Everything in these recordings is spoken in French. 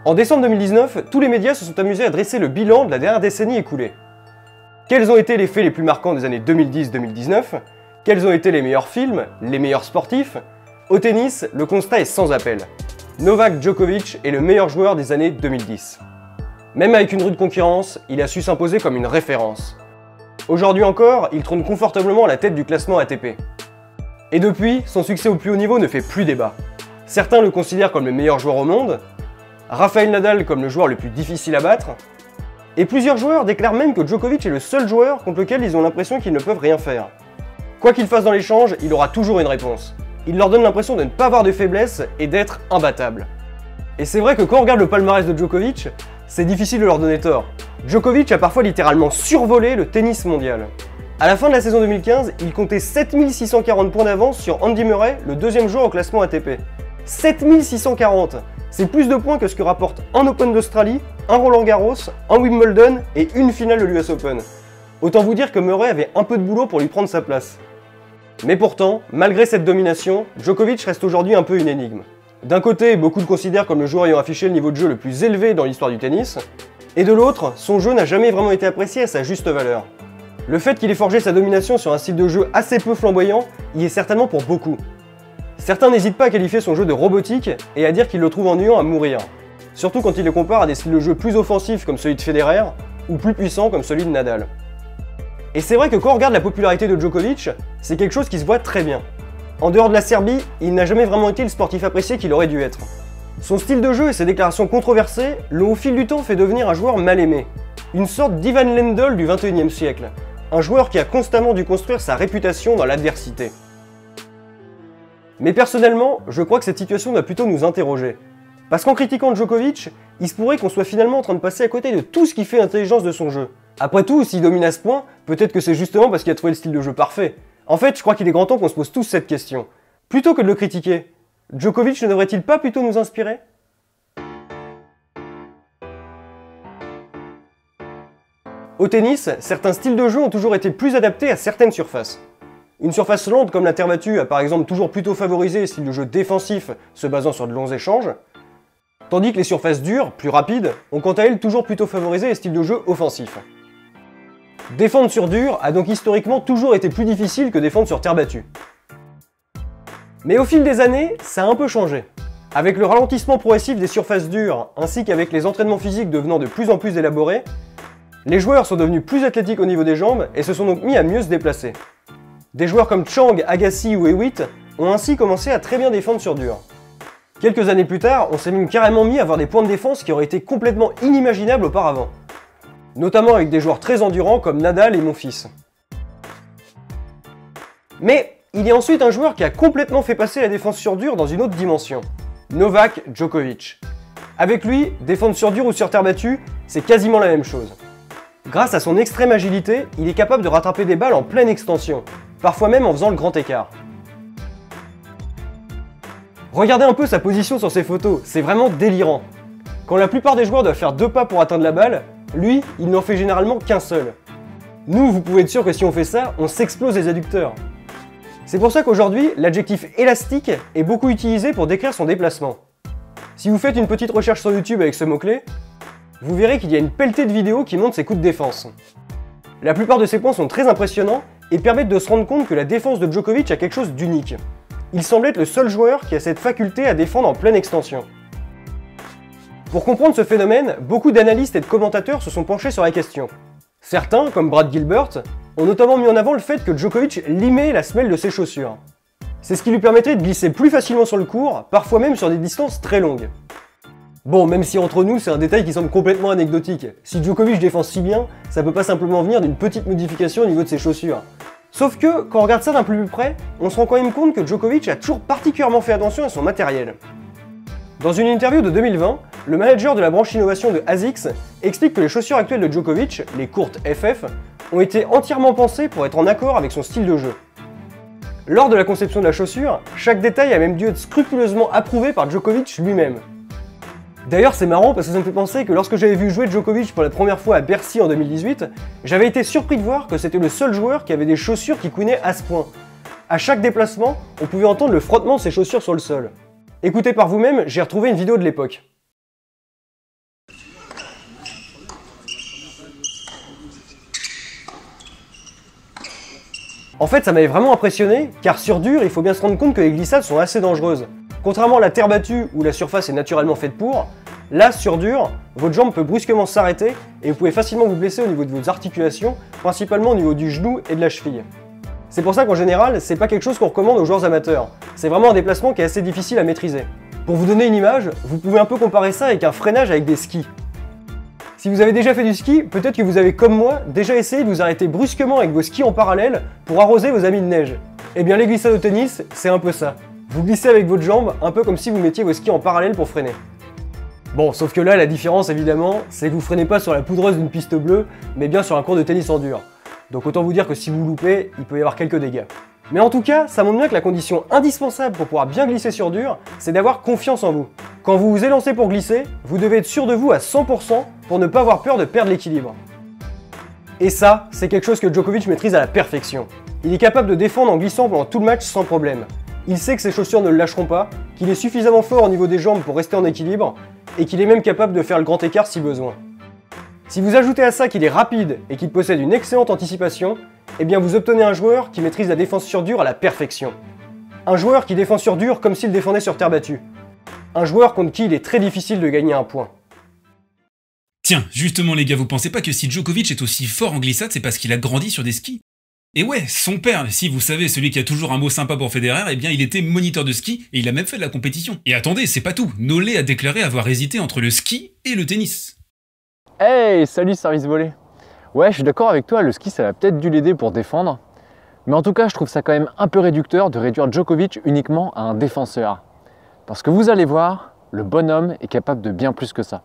En décembre 2019, tous les médias se sont amusés à dresser le bilan de la dernière décennie écoulée. Quels ont été les faits les plus marquants des années 2010-2019? Quels ont été les meilleurs films, les meilleurs sportifs? Au tennis, le constat est sans appel. Novak Djokovic est le meilleur joueur des années 2010. Même avec une rude concurrence, il a su s'imposer comme une référence. Aujourd'hui encore, il trône confortablement à la tête du classement ATP. Et depuis, son succès au plus haut niveau ne fait plus débat. Certains le considèrent comme le meilleur joueur au monde, Rafael Nadal comme le joueur le plus difficile à battre, et plusieurs joueurs déclarent même que Djokovic est le seul joueur contre lequel ils ont l'impression qu'ils ne peuvent rien faire. Quoi qu'il fasse dans l'échange, il aura toujours une réponse. Il leur donne l'impression de ne pas avoir de faiblesse et d'être imbattable. Et c'est vrai que quand on regarde le palmarès de Djokovic, c'est difficile de leur donner tort. Djokovic a parfois littéralement survolé le tennis mondial. À la fin de la saison 2015, il comptait 7640 points d'avance sur Andy Murray, le deuxième joueur au classement ATP. 7640! C'est plus de points que ce que rapporte un Open d'Australie, un Roland Garros, un Wimbledon et une finale de l'US Open. Autant vous dire que Murray avait un peu de boulot pour lui prendre sa place. Mais pourtant, malgré cette domination, Djokovic reste aujourd'hui un peu une énigme. D'un côté, beaucoup le considèrent comme le joueur ayant affiché le niveau de jeu le plus élevé dans l'histoire du tennis, et de l'autre, son jeu n'a jamais vraiment été apprécié à sa juste valeur. Le fait qu'il ait forgé sa domination sur un style de jeu assez peu flamboyant y est certainement pour beaucoup. Certains n'hésitent pas à qualifier son jeu de robotique et à dire qu'ils le trouvent ennuyant à mourir, surtout quand ils le comparent à des styles de jeu plus offensifs comme celui de Federer ou plus puissants comme celui de Nadal. Et c'est vrai que quand on regarde la popularité de Djokovic, c'est quelque chose qui se voit très bien. En dehors de la Serbie, il n'a jamais vraiment été le sportif apprécié qu'il aurait dû être. Son style de jeu et ses déclarations controversées l'ont au fil du temps fait devenir un joueur mal aimé, une sorte d'Ivan Lendl du XXIe siècle, un joueur qui a constamment dû construire sa réputation dans l'adversité. Mais personnellement, je crois que cette situation doit plutôt nous interroger. Parce qu'en critiquant Djokovic, il se pourrait qu'on soit finalement en train de passer à côté de tout ce qui fait l'intelligence de son jeu. Après tout, s'il domine à ce point, peut-être que c'est justement parce qu'il a trouvé le style de jeu parfait. En fait, je crois qu'il est grand temps qu'on se pose tous cette question. Plutôt que de le critiquer, Djokovic ne devrait-il pas plutôt nous inspirer? Au tennis, certains styles de jeu ont toujours été plus adaptés à certaines surfaces. Une surface lente comme la terre battue a par exemple toujours plutôt favorisé les styles de jeu défensifs se basant sur de longs échanges, tandis que les surfaces dures, plus rapides, ont quant à elles toujours plutôt favorisé les styles de jeu offensifs. Défendre sur dur a donc historiquement toujours été plus difficile que défendre sur terre battue. Mais au fil des années, ça a un peu changé. Avec le ralentissement progressif des surfaces dures, ainsi qu'avec les entraînements physiques devenant de plus en plus élaborés, les joueurs sont devenus plus athlétiques au niveau des jambes et se sont donc mis à mieux se déplacer. Des joueurs comme Chang, Agassi ou Hewitt ont ainsi commencé à très bien défendre sur dur. Quelques années plus tard, on s'est même carrément mis à avoir des points de défense qui auraient été complètement inimaginables auparavant. Notamment avec des joueurs très endurants comme Nadal et Monfils. Mais il y a ensuite un joueur qui a complètement fait passer la défense sur dur dans une autre dimension. Novak Djokovic. Avec lui, défendre sur dur ou sur terre battue, c'est quasiment la même chose. Grâce à son extrême agilité, il est capable de rattraper des balles en pleine extension, parfois même en faisant le grand écart. Regardez un peu sa position sur ses photos, c'est vraiment délirant. Quand la plupart des joueurs doivent faire 2 pas pour atteindre la balle, lui, il n'en fait généralement qu'un seul. Nous, vous pouvez être sûr que si on fait ça, on s'explose les adducteurs. C'est pour ça qu'aujourd'hui, l'adjectif élastique est beaucoup utilisé pour décrire son déplacement. Si vous faites une petite recherche sur YouTube avec ce mot-clé, vous verrez qu'il y a une pelletée de vidéos qui montrent ses coups de défense. La plupart de ces points sont très impressionnants et permettent de se rendre compte que la défense de Djokovic a quelque chose d'unique. Il semble être le seul joueur qui a cette faculté à défendre en pleine extension. Pour comprendre ce phénomène, beaucoup d'analystes et de commentateurs se sont penchés sur la question. Certains, comme Brad Gilbert, ont notamment mis en avant le fait que Djokovic limait la semelle de ses chaussures. C'est ce qui lui permettrait de glisser plus facilement sur le court, parfois même sur des distances très longues. Bon, même si entre nous, c'est un détail qui semble complètement anecdotique. Si Djokovic défend si bien, ça peut pas simplement venir d'une petite modification au niveau de ses chaussures. Sauf que, quand on regarde ça d'un peu plus près, on se rend quand même compte que Djokovic a toujours particulièrement fait attention à son matériel. Dans une interview de 2020, le manager de la branche innovation de ASICS explique que les chaussures actuelles de Djokovic, les courtes FF, ont été entièrement pensées pour être en accord avec son style de jeu. Lors de la conception de la chaussure, chaque détail a même dû être scrupuleusement approuvé par Djokovic lui-même. D'ailleurs, c'est marrant parce que ça me fait penser que lorsque j'avais vu jouer Djokovic pour la première fois à Bercy en 2018, j'avais été surpris de voir que c'était le seul joueur qui avait des chaussures qui couinaient à ce point. À chaque déplacement, on pouvait entendre le frottement de ses chaussures sur le sol. Écoutez par vous-même, j'ai retrouvé une vidéo de l'époque. En fait, ça m'avait vraiment impressionné, car sur dur, il faut bien se rendre compte que les glissades sont assez dangereuses. Contrairement à la terre battue, où la surface est naturellement faite pour, là, sur dur, votre jambe peut brusquement s'arrêter et vous pouvez facilement vous blesser au niveau de vos articulations, principalement au niveau du genou et de la cheville. C'est pour ça qu'en général, c'est pas quelque chose qu'on recommande aux joueurs amateurs. C'est vraiment un déplacement qui est assez difficile à maîtriser. Pour vous donner une image, vous pouvez un peu comparer ça avec un freinage avec des skis. Si vous avez déjà fait du ski, peut-être que vous avez, comme moi, déjà essayé de vous arrêter brusquement avec vos skis en parallèle pour arroser vos amis de neige. Eh bien les glissades au tennis, c'est un peu ça. Vous glissez avec votre jambe, un peu comme si vous mettiez vos skis en parallèle pour freiner. Bon, sauf que là, la différence évidemment, c'est que vous freinez pas sur la poudreuse d'une piste bleue, mais bien sur un court de tennis en dur. Donc autant vous dire que si vous loupez, il peut y avoir quelques dégâts. Mais en tout cas, ça montre bien que la condition indispensable pour pouvoir bien glisser sur dur, c'est d'avoir confiance en vous. Quand vous vous élancez pour glisser, vous devez être sûr de vous à 100% pour ne pas avoir peur de perdre l'équilibre. Et ça, c'est quelque chose que Djokovic maîtrise à la perfection. Il est capable de défendre en glissant pendant tout le match sans problème. Il sait que ses chaussures ne le lâcheront pas, qu'il est suffisamment fort au niveau des jambes pour rester en équilibre, et qu'il est même capable de faire le grand écart si besoin. Si vous ajoutez à ça qu'il est rapide et qu'il possède une excellente anticipation, eh bien vous obtenez un joueur qui maîtrise la défense sur dur à la perfection. Un joueur qui défend sur dur comme s'il défendait sur terre battue. Un joueur contre qui il est très difficile de gagner un point. Tiens, justement les gars, vous pensez pas que si Djokovic est aussi fort en glissade, c'est parce qu'il a grandi sur des skis? Et ouais, son père, si vous savez, celui qui a toujours un mot sympa pour Federer, eh bien il était moniteur de ski et il a même fait de la compétition. Et attendez, c'est pas tout, Nolé a déclaré avoir hésité entre le ski et le tennis. Hey, salut service volé. Ouais, je suis d'accord avec toi, le ski ça va peut-être dû l'aider pour défendre. Mais en tout cas, je trouve ça quand même un peu réducteur de réduire Djokovic uniquement à un défenseur. Parce que vous allez voir, le bonhomme est capable de bien plus que ça.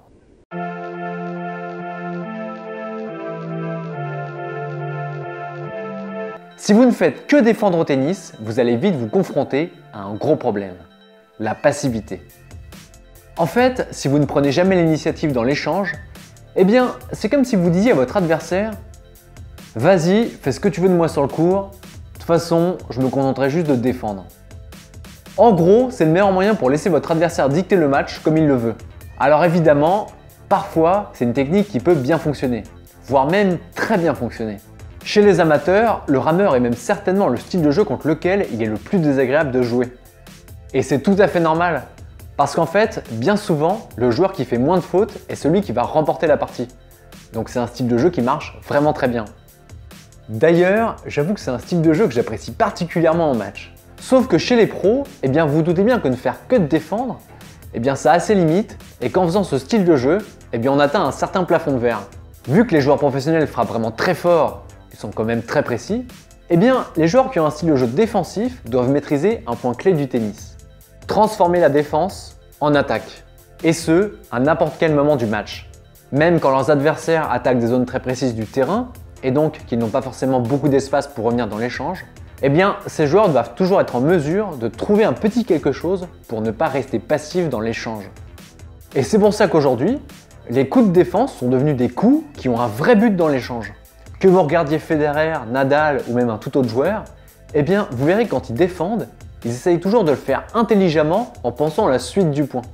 Si vous ne faites que défendre au tennis, vous allez vite vous confronter à un gros problème, la passivité. En fait, si vous ne prenez jamais l'initiative dans l'échange, eh bien, c'est comme si vous disiez à votre adversaire « Vas-y, fais ce que tu veux de moi sur le court, de toute façon, je me contenterai juste de te défendre. » En gros, c'est le meilleur moyen pour laisser votre adversaire dicter le match comme il le veut. Alors évidemment, parfois, c'est une technique qui peut bien fonctionner, voire même très bien fonctionner. Chez les amateurs, le rameur est même certainement le style de jeu contre lequel il est le plus désagréable de jouer. Et c'est tout à fait normal, parce qu'en fait, bien souvent, le joueur qui fait moins de fautes est celui qui va remporter la partie. Donc c'est un style de jeu qui marche vraiment très bien. D'ailleurs, j'avoue que c'est un style de jeu que j'apprécie particulièrement en match. Sauf que chez les pros, eh bien vous doutez bien que ne faire que de défendre, eh bien ça a ses limites, et qu'en faisant ce style de jeu, eh bien on atteint un certain plafond de verre. Vu que les joueurs professionnels frappent vraiment très fort, ils sont quand même très précis, eh bien les joueurs qui ont un style de jeu défensif doivent maîtriser un point clé du tennis. Transformer la défense en attaque. Et ce, à n'importe quel moment du match. Même quand leurs adversaires attaquent des zones très précises du terrain, et donc qu'ils n'ont pas forcément beaucoup d'espace pour revenir dans l'échange, eh bien ces joueurs doivent toujours être en mesure de trouver un petit quelque chose pour ne pas rester passifs dans l'échange. Et c'est pour ça qu'aujourd'hui, les coups de défense sont devenus des coups qui ont un vrai but dans l'échange. Que vous regardiez Federer, Nadal ou même un tout autre joueur, eh bien vous verrez que quand ils défendent, ils essayent toujours de le faire intelligemment en pensant à la suite du point.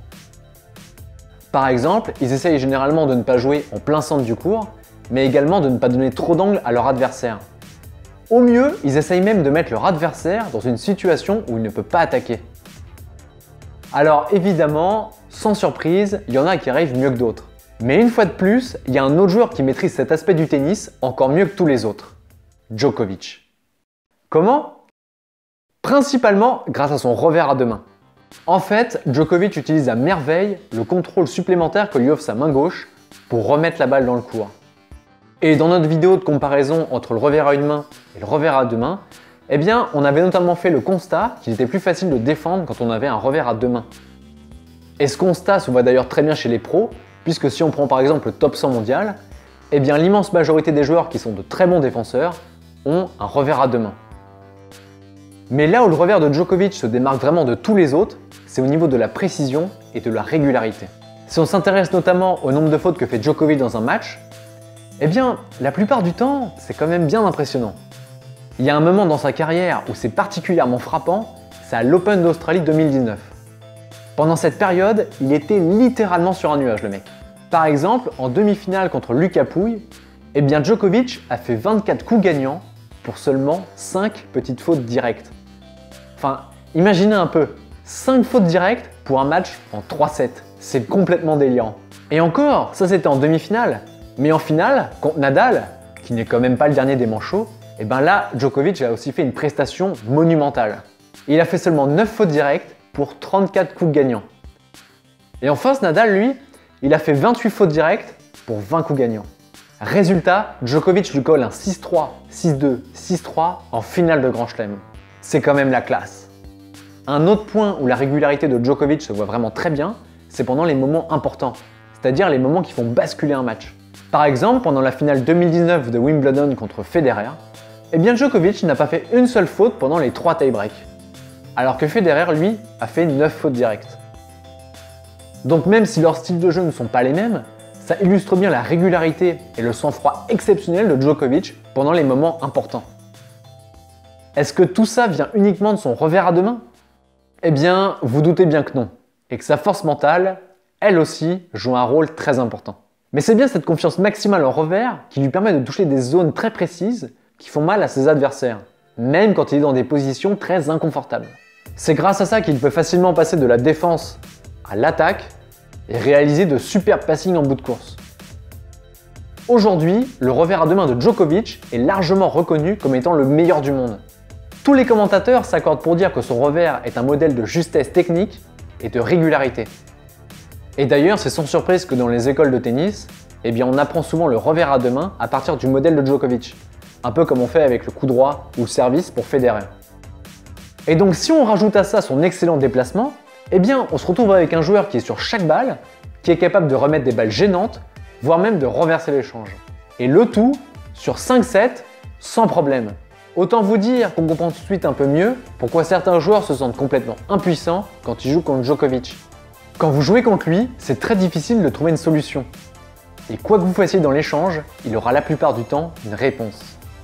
Par exemple, ils essayent généralement de ne pas jouer en plein centre du court, mais également de ne pas donner trop d'angle à leur adversaire. Au mieux, ils essayent même de mettre leur adversaire dans une situation où il ne peut pas attaquer. Alors évidemment, sans surprise, il y en a qui arrivent mieux que d'autres. Mais une fois de plus, il y a un autre joueur qui maîtrise cet aspect du tennis encore mieux que tous les autres. Djokovic. Comment? Principalement grâce à son revers à deux mains. En fait, Djokovic utilise à merveille le contrôle supplémentaire que lui offre sa main gauche pour remettre la balle dans le court. Et dans notre vidéo de comparaison entre le revers à une main et le revers à deux mains, eh bien, on avait notamment fait le constat qu'il était plus facile de défendre quand on avait un revers à deux mains. Et ce constat se voit d'ailleurs très bien chez les pros, puisque si on prend par exemple le top 100 mondial, eh bien l'immense majorité des joueurs qui sont de très bons défenseurs ont un revers à deux mains. Mais là où le revers de Djokovic se démarque vraiment de tous les autres, c'est au niveau de la précision et de la régularité. Si on s'intéresse notamment au nombre de fautes que fait Djokovic dans un match, eh bien, la plupart du temps, c'est quand même bien impressionnant. Il y a un moment dans sa carrière où c'est particulièrement frappant, c'est à l'Open d'Australie 2019. Pendant cette période, il était littéralement sur un nuage, le mec. Par exemple, en demi-finale contre Lucas Pouille, eh bien Djokovic a fait 24 coups gagnants pour seulement 5 petites fautes directes. Enfin, imaginez un peu, 5 fautes directes pour un match en 3-7. C'est complètement délirant. Et encore, ça c'était en demi-finale. Mais en finale, contre Nadal, qui n'est quand même pas le dernier des manchots, et ben là, Djokovic a aussi fait une prestation monumentale. Il a fait seulement 9 fautes directes pour 34 coups gagnants. Et en face, Nadal, lui, il a fait 28 fautes directes pour 20 coups gagnants. Résultat, Djokovic lui colle un 6-3, 6-2, 6-3 en finale de Grand Chelem. C'est quand même la classe. Un autre point où la régularité de Djokovic se voit vraiment très bien, c'est pendant les moments importants, c'est-à-dire les moments qui font basculer un match. Par exemple, pendant la finale 2019 de Wimbledon contre Federer, eh bien Djokovic n'a pas fait une seule faute pendant les 3 tie-breaks, alors que Federer, lui, a fait 9 fautes directes. Donc même si leurs styles de jeu ne sont pas les mêmes, ça illustre bien la régularité et le sang-froid exceptionnel de Djokovic pendant les moments importants. Est-ce que tout ça vient uniquement de son revers à deux mains? Eh bien, vous doutez bien que non, et que sa force mentale, elle aussi, joue un rôle très important. Mais c'est bien cette confiance maximale en revers qui lui permet de toucher des zones très précises qui font mal à ses adversaires, même quand il est dans des positions très inconfortables. C'est grâce à ça qu'il peut facilement passer de la défense à l'attaque et réaliser de superbes passings en bout de course. Aujourd'hui, le revers à deux mains de Djokovic est largement reconnu comme étant le meilleur du monde. Tous les commentateurs s'accordent pour dire que son revers est un modèle de justesse technique et de régularité. Et d'ailleurs, c'est sans surprise que dans les écoles de tennis, eh bien on apprend souvent le revers à deux mains à partir du modèle de Djokovic, un peu comme on fait avec le coup droit ou le service pour Federer. Et donc si on rajoute à ça son excellent déplacement, eh bien on se retrouve avec un joueur qui est sur chaque balle, qui est capable de remettre des balles gênantes, voire même de renverser l'échange. Et le tout sur 5-7 sans problème. Autant vous dire qu'on comprend tout de suite un peu mieux pourquoi certains joueurs se sentent complètement impuissants quand ils jouent contre Djokovic. Quand vous jouez contre lui, c'est très difficile de trouver une solution. Et quoi que vous fassiez dans l'échange, il aura la plupart du temps une réponse.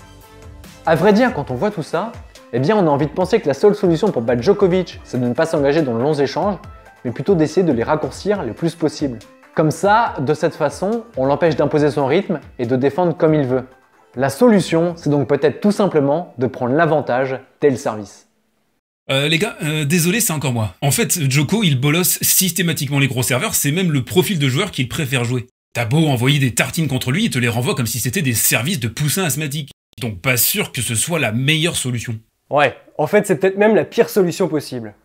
À vrai dire, quand on voit tout ça, eh bien on a envie de penser que la seule solution pour battre Djokovic, c'est de ne pas s'engager dans de longs échanges, mais plutôt d'essayer de les raccourcir le plus possible. Comme ça, de cette façon, on l'empêche d'imposer son rythme et de défendre comme il veut. La solution, c'est donc peut-être tout simplement de prendre l'avantage dès le service. Les gars, désolé, c'est encore moi. En fait, Djoko, il bolosse systématiquement les gros serveurs, c'est même le profil de joueur qu'il préfère jouer. T'as beau envoyer des tartines contre lui, il te les renvoie comme si c'était des services de poussins asthmatiques. Donc pas sûr que ce soit la meilleure solution. Ouais, en fait c'est peut-être même la pire solution possible.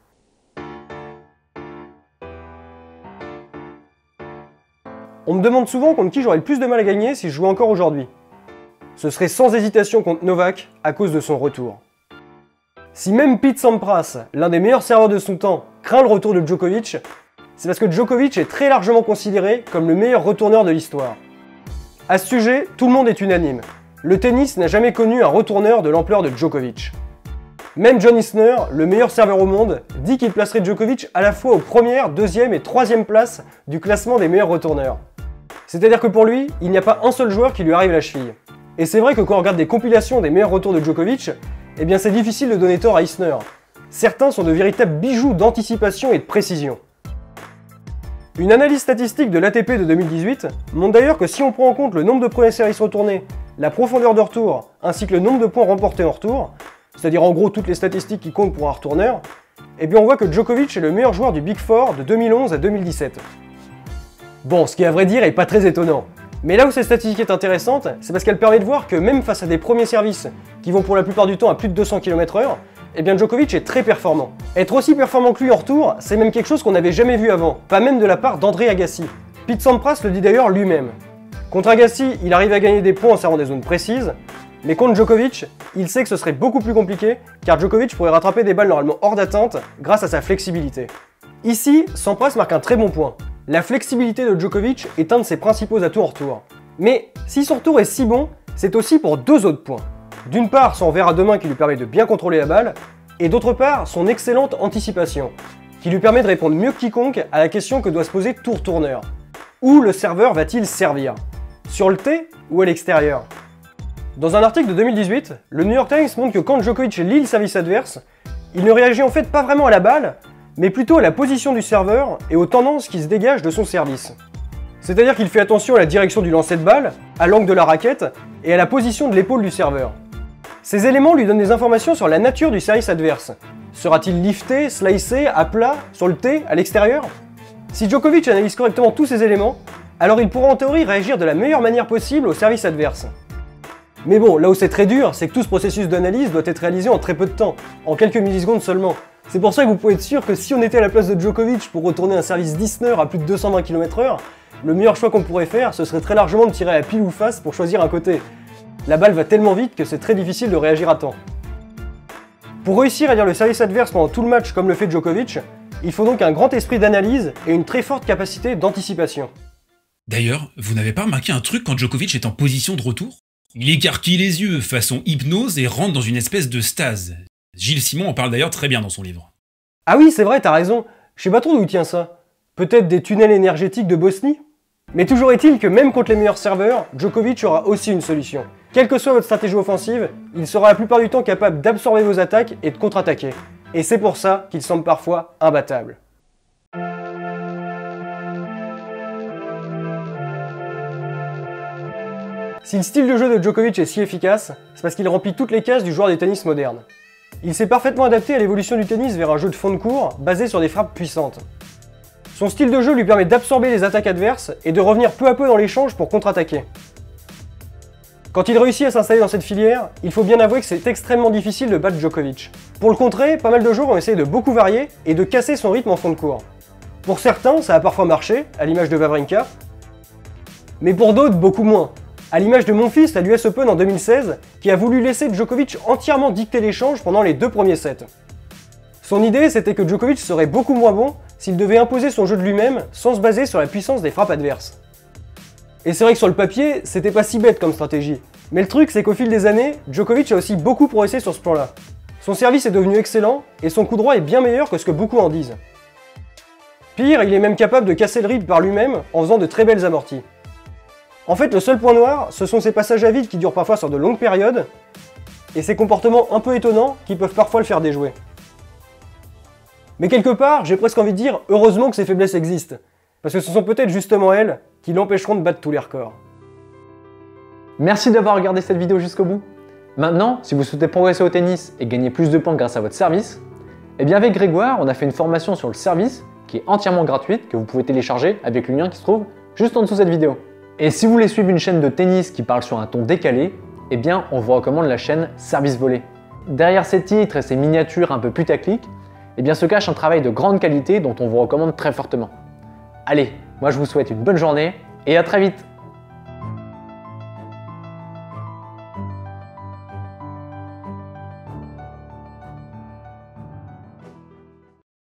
On me demande souvent contre qui j'aurais le plus de mal à gagner si je jouais encore aujourd'hui. Ce serait sans hésitation contre Novak à cause de son retour. Si même Pete Sampras, l'un des meilleurs serveurs de son temps, craint le retour de Djokovic, c'est parce que Djokovic est très largement considéré comme le meilleur retourneur de l'histoire. À ce sujet, tout le monde est unanime. Le tennis n'a jamais connu un retourneur de l'ampleur de Djokovic. Même John Isner, le meilleur serveur au monde, dit qu'il placerait Djokovic à la fois aux premières, deuxième et troisième places du classement des meilleurs retourneurs. C'est-à-dire que pour lui, il n'y a pas un seul joueur qui lui arrive à la cheville. Et c'est vrai que quand on regarde des compilations des meilleurs retours de Djokovic, eh bien c'est difficile de donner tort à Isner. Certains sont de véritables bijoux d'anticipation et de précision. Une analyse statistique de l'ATP de 2018 montre d'ailleurs que si on prend en compte le nombre de premiers services retournés, la profondeur de retour, ainsi que le nombre de points remportés en retour, c'est-à-dire en gros toutes les statistiques qui comptent pour un retourneur, eh bien on voit que Djokovic est le meilleur joueur du Big Four de 2011 à 2017. Bon, ce qui à vrai dire est pas très étonnant. Mais là où cette statistique est intéressante, c'est parce qu'elle permet de voir que même face à des premiers services qui vont pour la plupart du temps à plus de 200 km/h, eh bien Djokovic est très performant. Être aussi performant que lui en retour, c'est même quelque chose qu'on n'avait jamais vu avant, pas même de la part d'André Agassi. Pete Sampras le dit d'ailleurs lui-même. Contre Agassi, il arrive à gagner des points en servant des zones précises, mais contre Djokovic, il sait que ce serait beaucoup plus compliqué, car Djokovic pourrait rattraper des balles normalement hors d'atteinte grâce à sa flexibilité. Ici, Sampras marque un très bon point. La flexibilité de Djokovic est un de ses principaux atouts en retour. Mais si son retour est si bon, c'est aussi pour deux autres points. D'une part, son revers à deux mains qui lui permet de bien contrôler la balle, et d'autre part, son excellente anticipation, qui lui permet de répondre mieux que quiconque à la question que doit se poser tout retourneur. Où le serveur va-t-il servir? Sur le tee ou à l'extérieur? Dans un article de 2018, le New York Times montre que quand Djokovic lit le service adverse, il ne réagit en fait pas vraiment à la balle, mais plutôt à la position du serveur et aux tendances qui se dégagent de son service. C'est-à-dire qu'il fait attention à la direction du lancer de balle, à l'angle de la raquette et à la position de l'épaule du serveur. Ces éléments lui donnent des informations sur la nature du service adverse. Sera-t-il lifté, slicé, à plat, sur le tee, à l'extérieur? Si Djokovic analyse correctement tous ces éléments, alors il pourra en théorie réagir de la meilleure manière possible au service adverse. Mais bon, là où c'est très dur, c'est que tout ce processus d'analyse doit être réalisé en très peu de temps, en quelques millisecondes seulement. C'est pour ça que vous pouvez être sûr que si on était à la place de Djokovic pour retourner un service d'Isner à plus de 220 km/h, le meilleur choix qu'on pourrait faire, ce serait très largement de tirer à pile ou face pour choisir un côté. La balle va tellement vite que c'est très difficile de réagir à temps. Pour réussir à lire le service adverse pendant tout le match comme le fait Djokovic, il faut donc un grand esprit d'analyse et une très forte capacité d'anticipation. D'ailleurs, vous n'avez pas remarqué un truc quand Djokovic est en position de retour? Il écarquille les yeux façon hypnose et rentre dans une espèce de stase. Gilles Simon en parle d'ailleurs très bien dans son livre. Ah oui, c'est vrai, t'as raison. Je sais pas trop d'où il tient ça. Peut-être des tunnels énergétiques de Bosnie? Mais toujours est-il que même contre les meilleurs serveurs, Djokovic aura aussi une solution. Quelle que soit votre stratégie offensive, il sera la plupart du temps capable d'absorber vos attaques et de contre-attaquer. Et c'est pour ça qu'il semble parfois imbattable. Si le style de jeu de Djokovic est si efficace, c'est parce qu'il remplit toutes les cases du joueur de tennis moderne. Il s'est parfaitement adapté à l'évolution du tennis vers un jeu de fond de court basé sur des frappes puissantes. Son style de jeu lui permet d'absorber les attaques adverses et de revenir peu à peu dans l'échange pour contre-attaquer. Quand il réussit à s'installer dans cette filière, il faut bien avouer que c'est extrêmement difficile de battre Djokovic. Pour le contrer, pas mal de joueurs ont essayé de beaucoup varier et de casser son rythme en fond de court. Pour certains, ça a parfois marché, à l'image de Wawrinka, mais pour d'autres, beaucoup moins. À l'image de Monfils à l'US Open en 2016, qui a voulu laisser Djokovic entièrement dicter l'échange pendant les 2 premiers sets. Son idée, c'était que Djokovic serait beaucoup moins bon s'il devait imposer son jeu de lui-même sans se baser sur la puissance des frappes adverses. Et c'est vrai que sur le papier, c'était pas si bête comme stratégie. Mais le truc, c'est qu'au fil des années, Djokovic a aussi beaucoup progressé sur ce plan-là. Son service est devenu excellent, et son coup droit est bien meilleur que ce que beaucoup en disent. Pire, il est même capable de casser le rythme par lui-même en faisant de très belles amorties. En fait, le seul point noir, ce sont ses passages à vide qui durent parfois sur de longues périodes, et ses comportements un peu étonnants qui peuvent parfois le faire déjouer. Mais quelque part, j'ai presque envie de dire heureusement que ces faiblesses existent, parce que ce sont peut-être justement elles qui l'empêcheront de battre tous les records. Merci d'avoir regardé cette vidéo jusqu'au bout. Maintenant, si vous souhaitez progresser au tennis et gagner plus de points grâce à votre service, eh bien avec Grégoire, on a fait une formation sur le service qui est entièrement gratuite, que vous pouvez télécharger avec le lien qui se trouve juste en dessous de cette vidéo. Et si vous voulez suivre une chaîne de tennis qui parle sur un ton décalé, eh bien on vous recommande la chaîne Service Volé. Derrière ces titres et ces miniatures un peu putaclic, eh bien se cache un travail de grande qualité dont on vous recommande très fortement. Allez, moi je vous souhaite une bonne journée et à très vite.